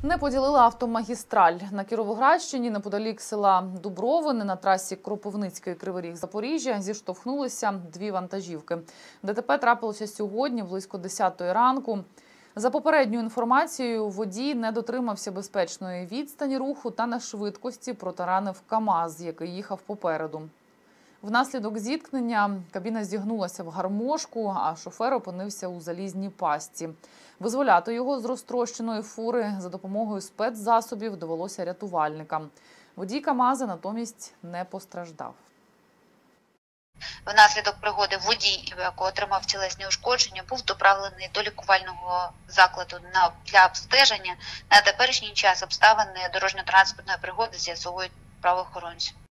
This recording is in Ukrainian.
Не поділила автомагістраль. На Кіровоградщині, неподалік села Дубровини, на трасі Кропивницький-Кривий Ріг-Запоріжжя зіштовхнулися дві вантажівки. ДТП трапилося сьогодні близько 10-ї ранку. За попередньою інформацією, водій не дотримався безпечної відстані руху та на швидкості протаранив КАМАЗ, який їхав попереду. Внаслідок зіткнення кабіна зігнулася в гармошку, а шофер опинився у залізній пастці. Визволяти його з розтрощеної фури за допомогою спецзасобів довелося рятувальникам. Водій КАМАЗа натомість не постраждав. Внаслідок пригоди водій, який отримав тілесні ушкодження, був доправлений до лікувального закладу для обстеження. На теперішній час обставини дорожньо-транспортної пригоди з'ясовують правоохоронці.